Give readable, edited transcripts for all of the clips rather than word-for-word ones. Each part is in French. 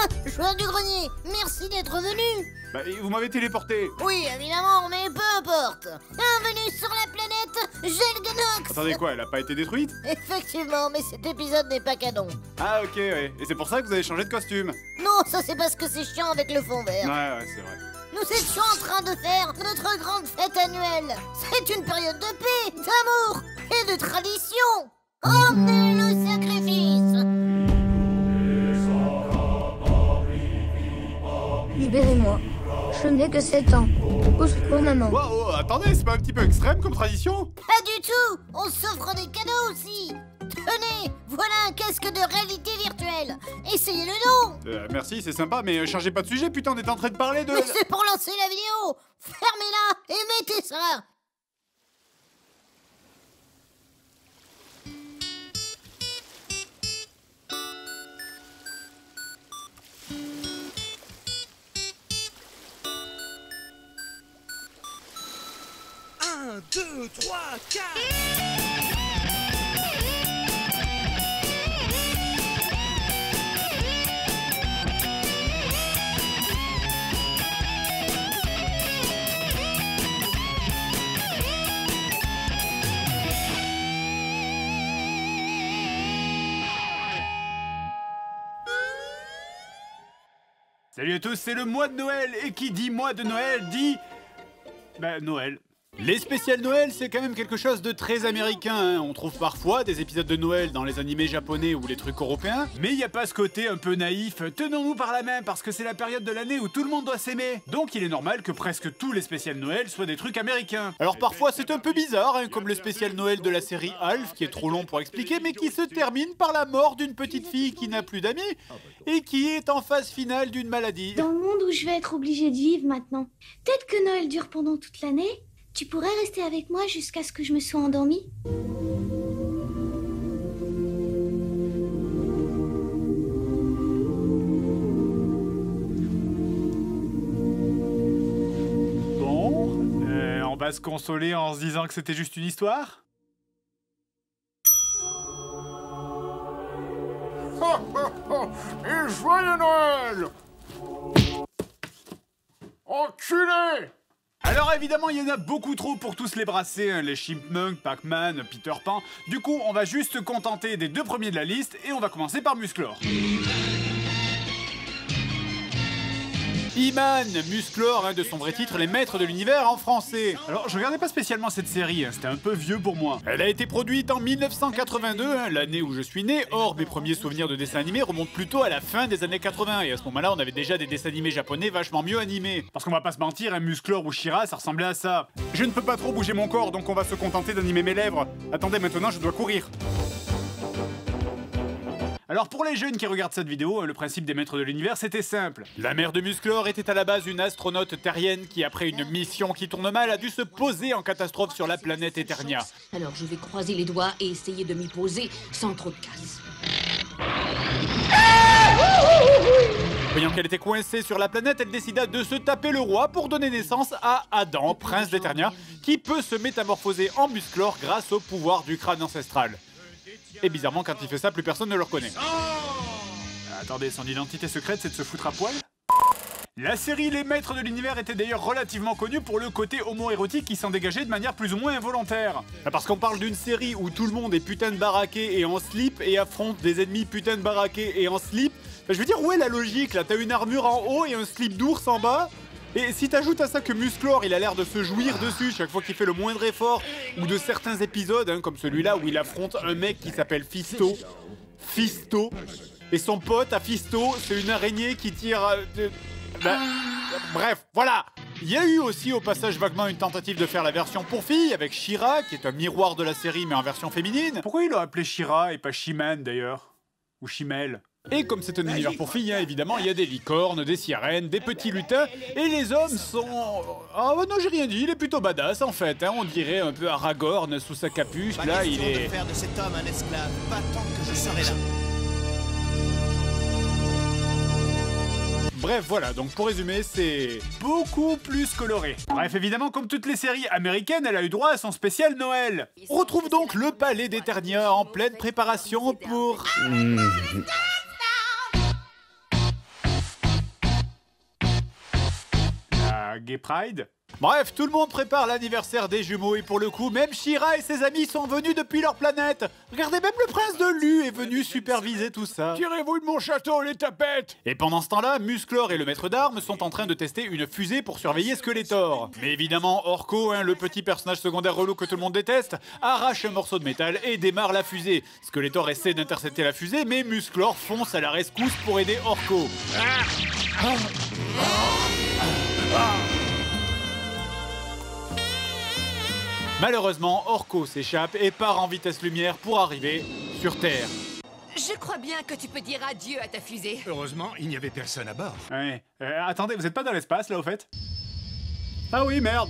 Ah, joueur du grenier, merci d'être venu. Bah, vous m'avez téléporté. Oui, évidemment, mais peu importe. Bienvenue sur la planète Gelganox. Attendez quoi, elle a pas été détruite? Effectivement, mais cet épisode n'est pas canon. Ah ok, ouais. Et c'est pour ça que vous avez changé de costume? Non, ça c'est parce que c'est chiant avec le fond vert. Ouais, c'est vrai. Nous étions en train de faire notre grande fête annuelle. C'est une période de paix, d'amour et de tradition. Emmenez le sacrifice. Libérez-moi. Je n'ai que 7 ans. Au secours, maman. Wow, attendez, c'est pas un petit peu extrême comme tradition? Pas du tout. On s'offre des cadeaux aussi. Tenez, voilà un casque de réalité virtuelle. Essayez-le donc. Merci, c'est sympa, mais changez pas de sujet, putain, on est en train de parler de... Mais c'est pour lancer la vidéo. Fermez-la et mettez ça. Un, deux, trois, quatre. Salut à tous, c'est le mois de Noël, et qui dit mois de Noël dit... Bah, Noël. Les spéciales Noël, c'est quand même quelque chose de très américain, hein. On trouve parfois des épisodes de Noël dans les animés japonais ou les trucs européens, mais il n'y a pas ce côté un peu naïf, tenons-nous par la main parce que c'est la période de l'année où tout le monde doit s'aimer. Donc il est normal que presque tous les spéciales Noël soient des trucs américains. Alors parfois c'est un peu bizarre, hein, comme le spécial Noël de la série Alf, qui est trop long pour expliquer, mais qui se termine par la mort d'une petite fille qui n'a plus d'amis, et qui est en phase finale d'une maladie. Dans le monde où je vais être obligée de vivre maintenant, peut-être que Noël dure pendant toute l'année. Tu pourrais rester avec moi jusqu'à ce que je me sois endormie? Bon, on va se consoler en se disant que c'était juste une histoire? Et joyeux Noël! Enculé! Alors évidemment, il y en a beaucoup trop pour tous les brasser, hein, les Chipmunks, Pac-Man, Peter Pan. Du coup, on va juste se contenter des deux premiers de la liste et on va commencer par Musclor. He-Man, Musclor, hein, de son vrai titre, les maîtres de l'univers en français. Alors, je regardais pas spécialement cette série, hein, c'était un peu vieux pour moi. Elle a été produite en 1982, hein, l'année où je suis né. Or, mes premiers souvenirs de dessins animés remontent plutôt à la fin des années 80. Et à ce moment-là, on avait déjà des dessins animés japonais vachement mieux animés. Parce qu'on va pas se mentir, un Musclor ou She-Ra, ça ressemblait à ça. Je ne peux pas trop bouger mon corps, donc on va se contenter d'animer mes lèvres. Attendez, maintenant, je dois courir. Alors pour les jeunes qui regardent cette vidéo, le principe des maîtres de l'univers c'était simple. La mère de Musclor était à la base une astronaute terrienne qui après une mission qui tourne mal a dû se poser en catastrophe sur la planète Eternia. Alors je vais croiser les doigts et essayer de m'y poser sans trop de casse. Voyant qu'elle était coincée sur la planète, elle décida de se taper le roi pour donner naissance à Adam, prince d'Eternia, qui peut se métamorphoser en Musclor grâce au pouvoir du crâne ancestral. Et bizarrement, quand il fait ça, plus personne ne le reconnaît. Attendez, son identité secrète, c'est de se foutre à poil? La série Les Maîtres de l'Univers était d'ailleurs relativement connue pour le côté homo-érotique qui s'en dégageait de manière plus ou moins involontaire. Parce qu'on parle d'une série où tout le monde est putain de baraqué et en slip et affronte des ennemis putain de baraqués et en slip. Je veux dire, où est la logique là? T'as une armure en haut et un slip d'ours en bas? Et si t'ajoutes à ça que Musclor, il a l'air de se jouir dessus chaque fois qu'il fait le moindre effort, ou de certains épisodes, hein, comme celui-là où il affronte un mec qui s'appelle Fisto. Fisto. Et son pote à Fisto, c'est une araignée qui tire... Bref, voilà. Il y a eu aussi au passage vaguement une tentative de faire la version pour filles avec She-Ra, qui est un miroir de la série mais en version féminine. Pourquoi il l'a appelé She-Ra et pas She-Man d'ailleurs? Ou She-Mel? Et comme c'est un univers pour filles, hein, évidemment, il y a des licornes, des sirènes, des petits lutins, et les hommes sont... Ah non, j'ai rien dit, il est plutôt badass en fait, hein, on dirait un peu Aragorn sous sa capuche, là il est... de faire de cet homme un esclave, pas tant que je serai là. Bref, voilà, donc pour résumer, c'est beaucoup plus coloré. Bref, évidemment, comme toutes les séries américaines, elle a eu droit à son spécial Noël. On retrouve donc le palais d'Eternia en pleine préparation pour... Gay Pride. Bref, tout le monde prépare l'anniversaire des jumeaux et pour le coup, même She-Ra et ses amis sont venus depuis leur planète. Regardez, même le prince de Lu est venu superviser tout ça. Tirez-vous de mon château, les tapettes! Et pendant ce temps-là, Musclor et le maître d'armes sont en train de tester une fusée pour surveiller Skeletor. Mais évidemment, Orko, le petit personnage secondaire relou que tout le monde déteste, arrache un morceau de métal et démarre la fusée. Skeletor essaie d'intercepter la fusée, mais Musclor fonce à la rescousse pour aider Orko. Malheureusement, Orko s'échappe et part en vitesse lumière pour arriver sur Terre. Je crois bien que tu peux dire adieu à ta fusée. Heureusement, il n'y avait personne à bord. Ouais. Attendez, vous êtes pas dans l'espace là au fait? Ah oui, merde.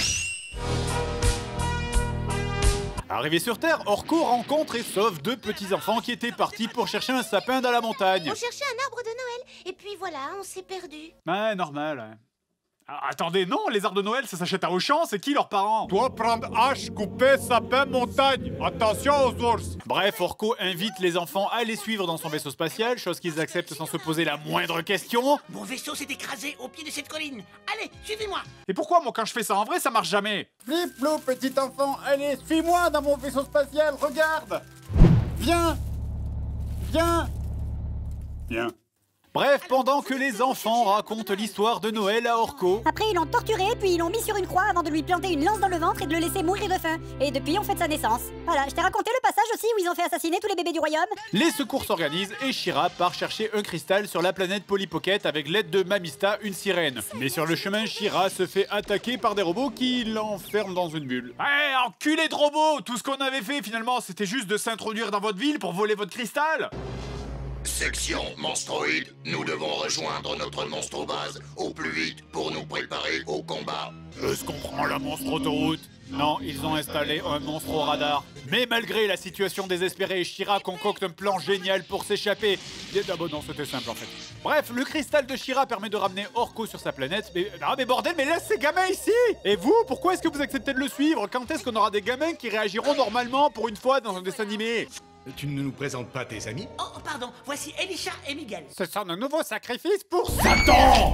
Arrivé sur Terre, Orko rencontre et sauve deux petits enfants qui étaient partis pour chercher un sapin dans la montagne. On cherchait un arbre de Noël, et puis voilà, on s'est perdu. Ouais, normal. Ouais. Ah, attendez, non, les arbres de Noël, ça s'achète à Auchan, c'est qui leurs parents? Dois prendre hache, couper, sapin, montagne. Attention aux ours. Bref, Orko invite les enfants à les suivre dans son vaisseau spatial, chose qu'ils acceptent sans se poser la moindre question. Mon vaisseau s'est écrasé au pied de cette colline. Allez, suivez-moi. Et pourquoi, moi, quand je fais ça en vrai, ça marche jamais? Flip-flou, petit enfant, allez, suis-moi dans mon vaisseau spatial, regarde. Viens. Viens. Viens. Bref, pendant que les enfants racontent l'histoire de Noël à Orko, Après, ils l'ont torturé, puis ils l'ont mis sur une croix avant de lui planter une lance dans le ventre et de le laisser mourir de faim. Et depuis, on fête sa naissance. Voilà, je t'ai raconté le passage aussi où ils ont fait assassiner tous les bébés du royaume. les secours s'organisent et She-Ra part chercher un cristal sur la planète Polly Pocket avec l'aide de Mamista, une sirène. Mais sur le chemin, She-Ra se fait attaquer par des robots qui l'enferment dans une bulle. Ouais, enculé de robots! Tout ce qu'on avait fait finalement, c'était juste de s'introduire dans votre ville pour voler votre cristal! Section monstroïde, nous devons rejoindre notre monstre base au plus vite pour nous préparer au combat. Est-ce qu'on prend la monstre autoroute? Non, ils ont installé un monstre au radar. Mais malgré la situation désespérée, She-Ra concocte un plan génial pour s'échapper. Ah bon, non, c'était simple en fait. Bref, le cristal de She-Ra permet de ramener Orko sur sa planète. Mais, ah, mais bordel, mais laisse ces gamins ici! Et vous, pourquoi est-ce que vous acceptez de le suivre? Quand est-ce qu'on aura des gamins qui réagiront normalement pour une fois dans un dessin animé? Tu ne nous présentes pas tes amis? Oh, pardon, voici Elisha et Miguel. Ce sont de nouveaux sacrifices pour Satan.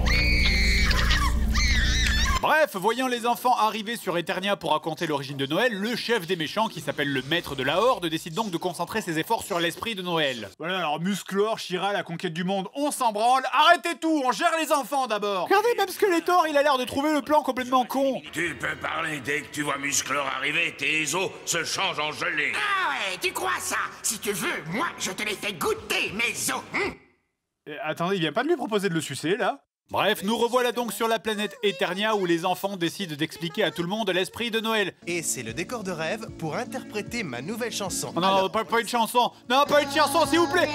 Bref, voyant les enfants arriver sur Eternia pour raconter l'origine de Noël, le chef des méchants, qui s'appelle le maître de la Horde, décide donc de concentrer ses efforts sur l'esprit de Noël. Voilà, alors Musclor, She-Ra, la conquête du monde, on s'en branle, arrêtez tout, on gère les enfants d'abord. Regardez, même Skeletor, il a l'air de trouver le plan complètement con. Tu peux parler dès que tu vois Musclor arriver, tes os se changent en gelée. Ah ouais, tu crois ça? Si tu veux, moi, je te les fais goûter, mes os. Attendez, il vient pas de lui proposer de le sucer, là? Bref, nous revoilà donc sur la planète Eternia où les enfants décident d'expliquer à tout le monde l'esprit de Noël. Et c'est le décor de rêve pour interpréter ma nouvelle chanson. Oh non, pas une chanson. Non, pas une chanson, s'il vous plaît.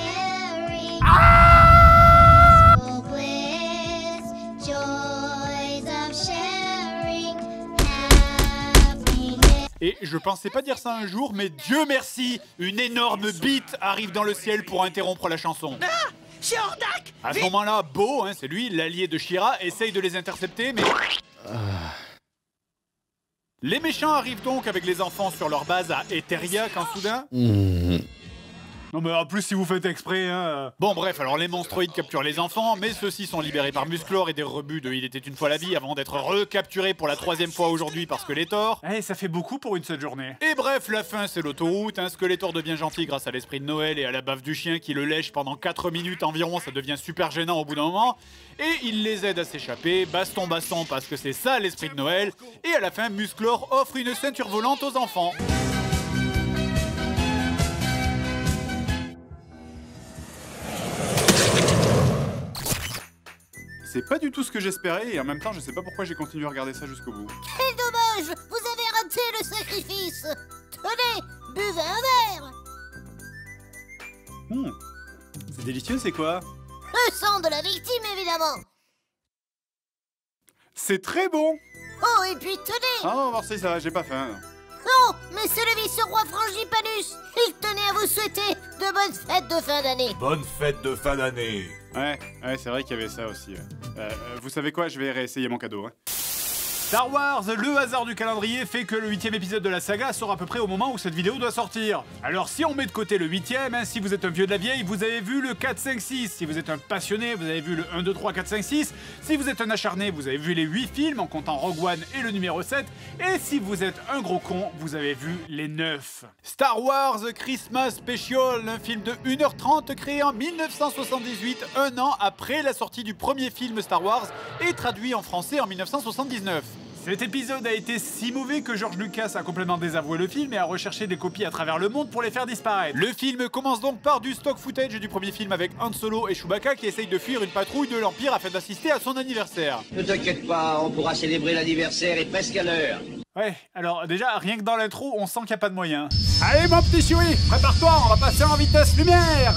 Et je pensais pas dire ça un jour, mais Dieu merci, une énorme bite arrive dans le ciel pour interrompre la chanson. Ah, c'est Hordak. À ce moment-là, Bo, c'est lui, l'allié de She-Ra, essaye de les intercepter, mais... Les méchants arrivent donc avec les enfants sur leur base à Eteria quand soudain... Non mais en plus si vous faites exprès, Bon bref, alors les monstroïdes capturent les enfants, mais ceux-ci sont libérés par Musclor et des rebuts de Il était une fois la vie avant d'être recapturés pour la 3e fois aujourd'hui par Skeletor. Eh, ça fait beaucoup pour une seule journée. Et bref, la fin c'est l'autoroute, Skeletor devient gentil grâce à l'esprit de Noël et à la baffe du chien qui le lèche pendant 4 minutes environ, ça devient super gênant au bout d'un moment. Et il les aide à s'échapper, baston parce que c'est ça l'esprit de Noël. Et à la fin, Musclor offre une ceinture volante aux enfants. C'est pas du tout ce que j'espérais et en même temps je sais pas pourquoi j'ai continué à regarder ça jusqu'au bout. Quel dommage! Vous avez raté le sacrifice! Tenez, buvez un verre! C'est délicieux, c'est quoi? Le sang de la victime, évidemment! C'est très bon! Oh, et puis tenez! Ah non, merci, ça va, j'ai pas faim. Non, mais c'est le vice-roi Frangipanus! Il tenait à vous souhaiter de bonnes fêtes de fin d'année! Bonne fête de fin d'année. Ouais, c'est vrai qu'il y avait ça aussi. Vous savez quoi, je vais réessayer mon cadeau. Star Wars, le hasard du calendrier fait que le 8e épisode de la saga sort à peu près au moment où cette vidéo doit sortir. Alors si on met de côté le 8e, si vous êtes un vieux de la vieille, vous avez vu le 4, 5, 6. Si vous êtes un passionné, vous avez vu le 1, 2, 3, 4, 5, 6. Si vous êtes un acharné, vous avez vu les 8 films en comptant Rogue One et le numéro 7. Et si vous êtes un gros con, vous avez vu les 9. Star Wars Christmas Special, un film de 1h30 créé en 1978, un an après la sortie du premier film Star Wars et traduit en français en 1979. Cet épisode a été si mauvais que George Lucas a complètement désavoué le film et a recherché des copies à travers le monde pour les faire disparaître. Le film commence donc par du stock footage du premier film avec Han Solo et Chewbacca qui essayent de fuir une patrouille de l'Empire afin d'assister à son anniversaire. Ne t'inquiète pas, on pourra célébrer l'anniversaire et presque à l'heure. Ouais, alors déjà, rien que dans l'intro, on sent qu'il n'y a pas de moyens. Allez mon petit Chewie, prépare-toi, on va passer en vitesse lumière.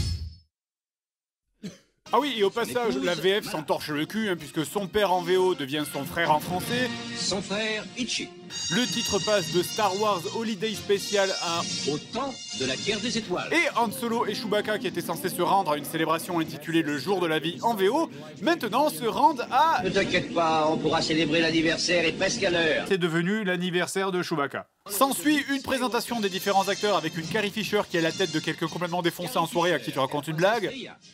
Ah oui, et au passage, la VF s'en torche le cul, puisque son père en VO devient son frère en français. Son frère, Itchy. Le titre passe de Star Wars Holiday Special à Au temps de la guerre des étoiles. Et Han Solo et Chewbacca, qui étaient censés se rendre à une célébration intitulée Le Jour de la Vie en VO, maintenant se rendent à... Ne t'inquiète pas, on pourra célébrer l'anniversaire et presque à l'heure. C'est devenu l'anniversaire de Chewbacca. S'ensuit une présentation des différents acteurs avec une Carrie Fisher qui a la tête de quelqu'un complètement défoncé en soirée à qui tu racontes une blague.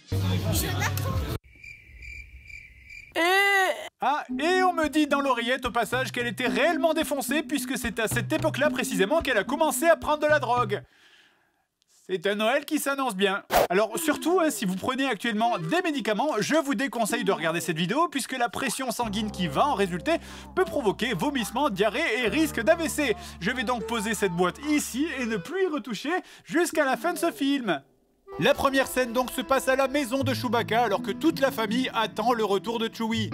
Et on me dit dans l'oreillette au passage qu'elle était réellement défoncée puisque c'est à cette époque-là précisément qu'elle a commencé à prendre de la drogue. C'est un Noël qui s'annonce bien. Alors surtout, si vous prenez actuellement des médicaments, je vous déconseille de regarder cette vidéo puisque la pression sanguine qui va en résulter peut provoquer vomissements, diarrhée et risque d'AVC. Je vais donc poser cette boîte ici et ne plus y retoucher jusqu'à la fin de ce film. La première scène donc se passe à la maison de Chewbacca alors que toute la famille attend le retour de Chewie.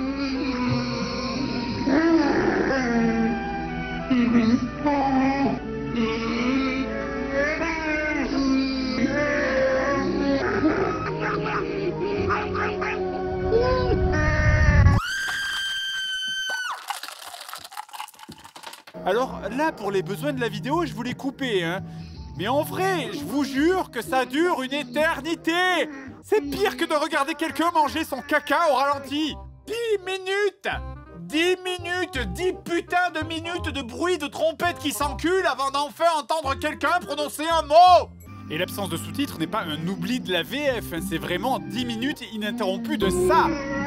Alors là, pour les besoins de la vidéo, je voulais couper, Mais en vrai, je vous jure que ça dure une éternité. C'est pire que de regarder quelqu'un manger son caca au ralenti. 10 minutes 10 minutes, 10 putains de minutes de bruit de trompette qui s'encule avant d'enfin entendre quelqu'un prononcer un mot. Et l'absence de sous-titres n'est pas un oubli de la VF, c'est vraiment 10 minutes ininterrompues de ça.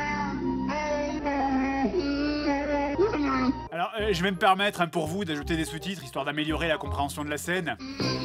Alors, je vais me permettre pour vous d'ajouter des sous-titres histoire d'améliorer la compréhension de la scène.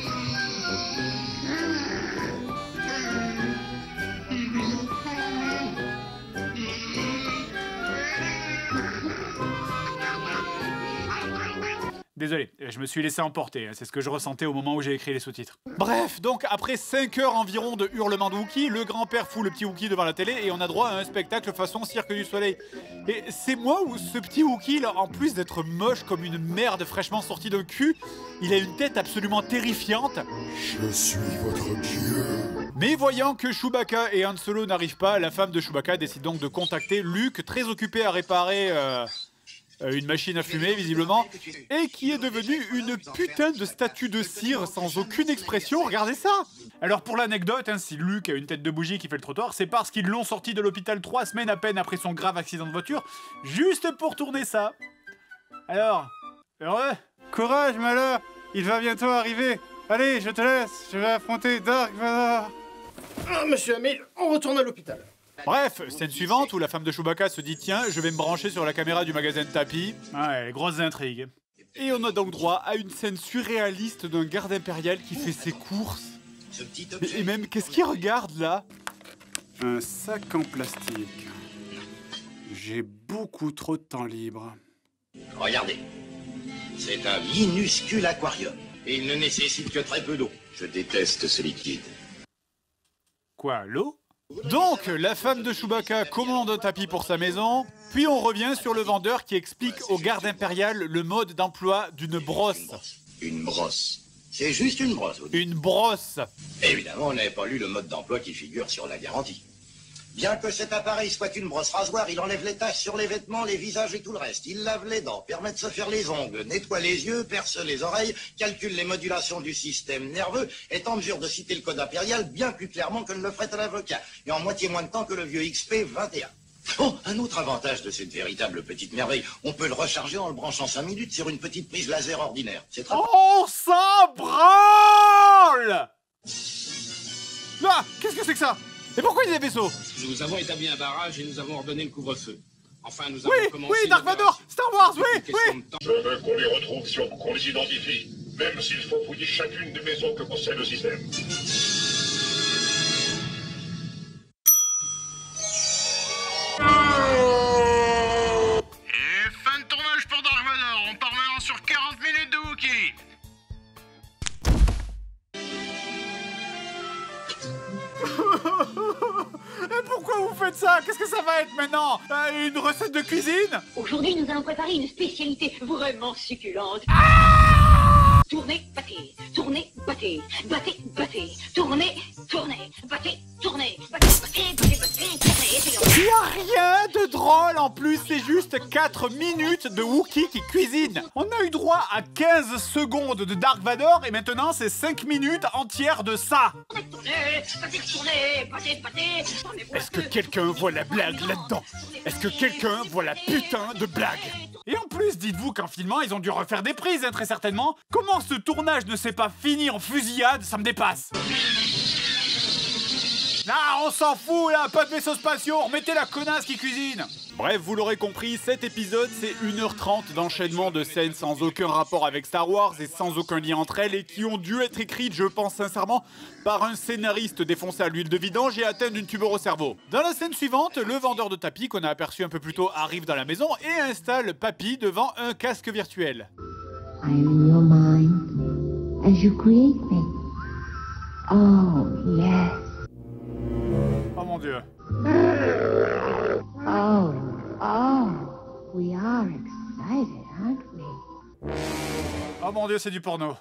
Désolé, je me suis laissé emporter, c'est ce que je ressentais au moment où j'ai écrit les sous-titres. Bref, donc après 5 heures environ de hurlements de Wookie, le grand-père fout le petit Wookie devant la télé et on a droit à un spectacle façon Cirque du Soleil. Et c'est moi ou ce petit Wookie, là, en plus d'être moche comme une merde fraîchement sortie d'un cul, il a une tête absolument terrifiante. Je suis votre dieu. Mais voyant que Chewbacca et Han Solo n'arrivent pas, la femme de Chewbacca décide donc de contacter Luke, très occupé à réparer... une machine à fumer visiblement, et qui est devenue une putain de statue de cire sans aucune expression, regardez ça. Alors pour l'anecdote, si Luke a une tête de bougie qui fait le trottoir, c'est parce qu'ils l'ont sorti de l'hôpital 3 semaines à peine après son grave accident de voiture, juste pour tourner ça. Alors, heureux? Courage, malheur, il va bientôt arriver. Allez, je te laisse, je vais affronter Dark Vador. Ah, monsieur Hamill, on retourne à l'hôpital. Bref, scène suivante où la femme de Chewbacca se dit tiens, je vais me brancher sur la caméra du magasin de tapis. Ouais, grosse intrigue. Et on a donc droit à une scène surréaliste d'un garde impérial qui fait ses courses. Et même, qu'est-ce qu'il regarde là? Un sac en plastique. J'ai beaucoup trop de temps libre. Regardez, c'est un minuscule aquarium. Et il ne nécessite que très peu d'eau. Je déteste ce liquide. Quoi, l'eau? Donc, la femme de Chewbacca commande un tapis pour sa maison, puis on revient sur le vendeur qui explique au garde impérial le mode d'emploi d'une brosse. Une brosse. C'est juste une brosse. Une brosse. Évidemment, on n'avait pas lu le mode d'emploi qui figure sur la garantie. Bien que cet appareil soit une brosse rasoir, il enlève les taches sur les vêtements, les visages et tout le reste. Il lave les dents, permet de se faire les ongles, nettoie les yeux, perce les oreilles, calcule les modulations du système nerveux, est en mesure de citer le code impérial bien plus clairement que ne le ferait un avocat, et en moitié moins de temps que le vieux XP 21. Oh, un autre avantage de cette véritable petite merveille, on peut le recharger en le branchant 5 minutes sur une petite prise laser ordinaire. C'est très... On s'en branle! Là, qu'est-ce que c'est que ça? Et pourquoi il y a des vaisseaux? Nous avons établi un barrage et nous avons ordonné le couvre-feu. Enfin, nous avons commencé... Oui, Dark Vador, Star Wars, oui. Je veux qu'on les retrouve si on qu'on les identifie, même s'il faut fouiller chacune des maisons que possède le système. Et fin de tournage pour Dark Vador. On part maintenant sur 40 minutes de Wookiee. Et pourquoi vous faites ça? Qu'est-ce que ça va être maintenant? Une recette de cuisine? Aujourd'hui, nous allons préparer une spécialité vraiment succulente. Tournez, battez, tournez, battez, battez, battez, tournez, tournez, battez, tournez, battez, battez, battez, battez, tournez. Il n'y a rien de drôle en plus, c'est juste 4 minutes de Wookiee qui cuisine. On a eu droit à 15 secondes de Dark Vador et maintenant c'est 5 minutes entières de ça. Est-ce que quelqu'un voit la blague là-dedans? Est-ce que quelqu'un voit la putain de blague? Et en plus, dites-vous qu'en filmant, ils ont dû refaire des prises, hein, très certainement. Comment ce tournage ne s'est pas fini en fusillade, ça me dépasse. Ah, on s'en fout là, pas de vaisseaux spatiaux, remettez la connasse qui cuisine. Bref, vous l'aurez compris, cet épisode c'est 1h30 d'enchaînement de scènes sans aucun rapport avec Star Wars et sans aucun lien entre elles et qui ont dû être écrites, je pense sincèrement, par un scénariste défoncé à l'huile de vidange et atteint d'une tumeur au cerveau. Dans la scène suivante, le vendeur de tapis qu'on a aperçu un peu plus tôt arrive dans la maison et installe Papy devant un casque virtuel. I am in your mind as you create me. Oh, yes. Oh mon Dieu. Oh, we are excited, aren't we? Oh mon Dieu, c'est du porno.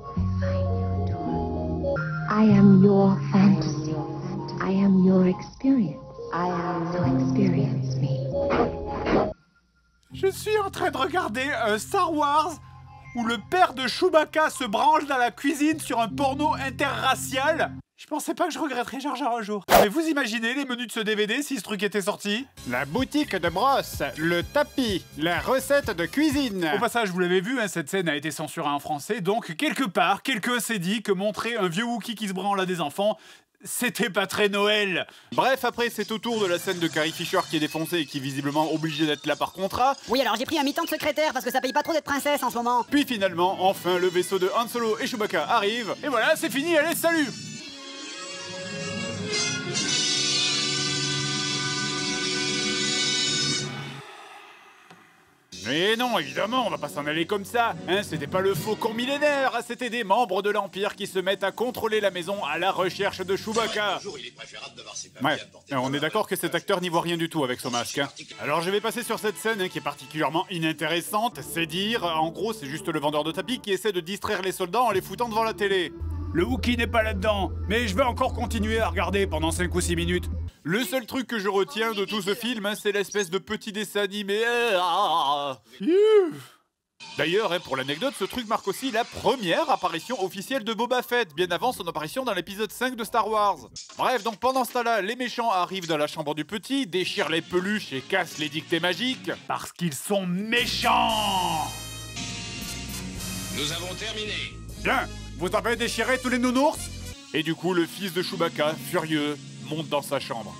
I am your fantasy. I am your experience. So experience me. Je suis en train de regarder un Star Wars où le père de Chewbacca se branle dans la cuisine sur un porno interracial. Je pensais pas que je regretterais Jar Jar un jour. Mais vous imaginez les menus de ce DVD si ce truc était sorti? La boutique de brosse, le tapis, la recette de cuisine. Au passage, vous l'avez vu, hein, cette scène a été censurée en français, donc quelque part, quelqu'un s'est dit que montrer un vieux Wookiee qui se branle à des enfants, c'était pas très Noël. Bref, après c'est au tour de la scène de Carrie Fisher qui est défoncée et qui est visiblement obligée d'être là par contrat. Oui, alors j'ai pris un mi-temps de secrétaire parce que ça paye pas trop d'être princesse en ce moment. Puis finalement, enfin, le vaisseau de Han Solo et Chewbacca arrive. Et voilà, c'est fini, allez, salut! Mais non, évidemment, on va pas s'en aller comme ça. Hein, c'était pas le Faucon millénaire, c'était des membres de l'Empire qui se mettent à contrôler la maison à la recherche de Chewbacca. Ouais, on est d'accord que cet acteur n'y voit rien du tout avec son masque. Hein. Alors je vais passer sur cette scène hein, qui est particulièrement inintéressante, c'est dire, en gros, c'est juste le vendeur de tapis qui essaie de distraire les soldats en les foutant devant la télé. Le Wookiee n'est pas là-dedans, mais je vais encore continuer à regarder pendant 5 ou 6 minutes. Le seul truc que je retiens de tout ce film, hein, c'est l'espèce de petit dessin animé. D'ailleurs, hein, pour l'anecdote, ce truc marque aussi la première apparition officielle de Boba Fett, bien avant son apparition dans l'épisode 5 de Star Wars. Bref, donc pendant ce temps-là, les méchants arrivent dans la chambre du petit, déchirent les peluches et cassent les dictées magiques, parce qu'ils sont méchants. Nous avons terminé. Bien, vous avez déchiré tous les nounours? Et du coup, le fils de Chewbacca, furieux, monte dans sa chambre.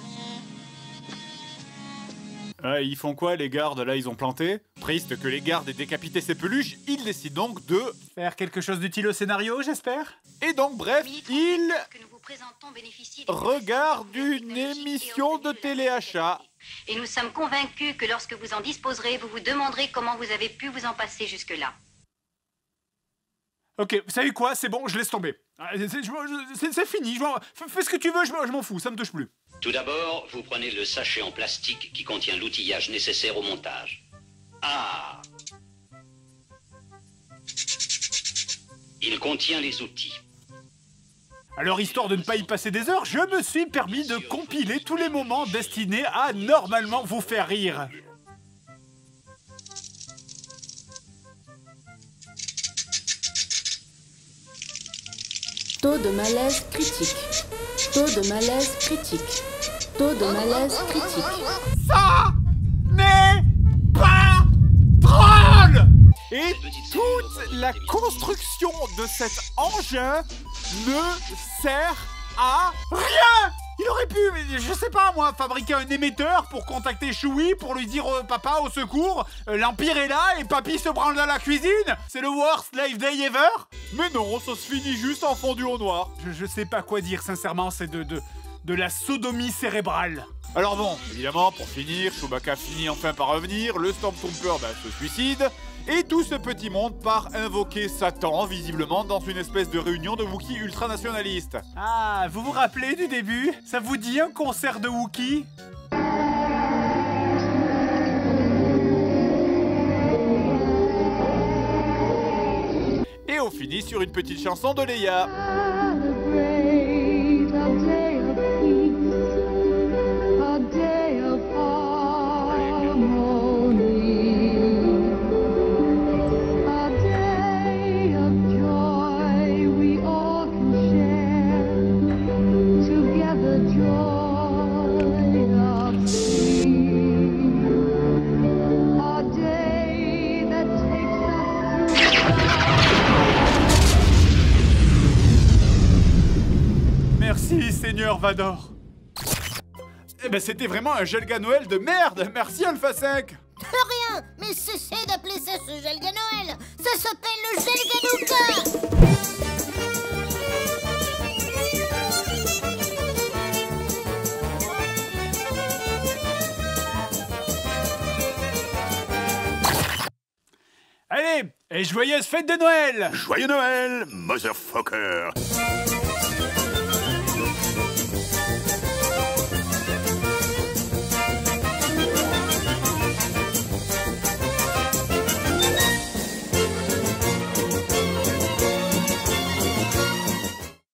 Ils font quoi les gardes là, ils ont planté? Triste que les gardes aient décapité ces peluches, ils décident donc de faire quelque chose d'utile au scénario, j'espère. Et donc bref, ils regardent une émission de téléachat. Et nous sommes convaincus que lorsque vous en disposerez, vous vous demanderez comment vous avez pu vous en passer jusque-là. Ok, vous savez quoi? C'est bon, je laisse tomber. C'est fini, fais ce que tu veux, je m'en fous, ça me touche plus. Tout d'abord, vous prenez le sachet en plastique qui contient l'outillage nécessaire au montage. Ah! Il contient les outils. Alors, histoire de ne pas y passer des heures, je me suis permis de compiler tous les moments destinés à normalement vous faire rire. Taux de malaise critique. Taux de malaise critique. Taux de malaise critique. Ça la construction de cet engin ne sert à rien. Il aurait pu, je sais pas moi, fabriquer un émetteur pour contacter Chewie, pour lui dire papa au secours, l'Empire est là et papy se branle dans la cuisine. C'est le worst life day ever. Mais non, ça se finit juste en fondu au noir. Je sais pas quoi dire, sincèrement, c'est de la sodomie cérébrale. Alors bon, évidemment, pour finir, Chewbacca finit enfin par revenir, le Stormtrooper se suicide, et tout ce petit monde part invoquer Satan, visiblement dans une espèce de réunion de Wookiees ultranationalistes. Ah, vous vous rappelez du début? Ça vous dit un concert de Wookiees? Et on finit sur une petite chanson de Leia. Merci, Seigneur Vador. Eh ben, c'était vraiment un Gelga Noël de merde. Merci, Alpha 5. De rien, mais cessez d'appeler ça ce Gelga Noël. Ça s'appelle le Gelga Nouka. Allez, et joyeuse fête de Noël. Joyeux Noël, motherfucker.